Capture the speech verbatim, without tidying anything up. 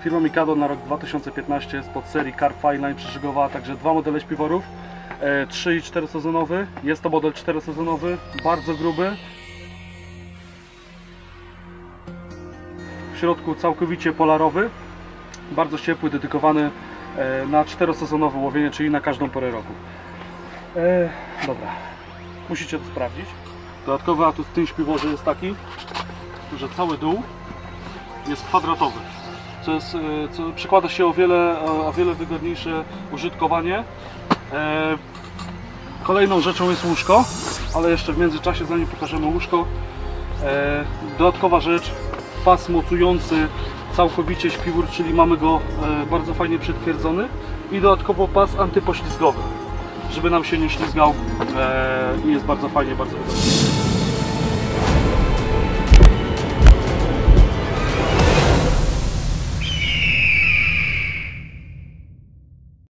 Firma Mikado na rok dwa tysiące piętnasty spod serii Car Fineline przeszygowała także dwa modele śpiworów, trzy i cztery sezonowy. Jest to model cztery sezonowy, bardzo gruby. W środku całkowicie polarowy, bardzo ciepły, dedykowany na czterosezonowe łowienie, czyli na każdą porę roku. E, dobra, musicie to sprawdzić. Dodatkowy atut w tym śpiworze jest taki, że cały dół jest kwadratowy, co, jest, co przekłada się o wiele, o wiele wygodniejsze użytkowanie. E, kolejną rzeczą jest łóżko, ale jeszcze w międzyczasie, zanim pokażemy łóżko, e, dodatkowa rzecz, pas mocujący całkowicie śpiwór, czyli mamy go e, bardzo fajnie przytwierdzony, i dodatkowo pas antypoślizgowy, żeby nam się nie ślizgał, e, i jest bardzo fajnie, bardzo wygodnie.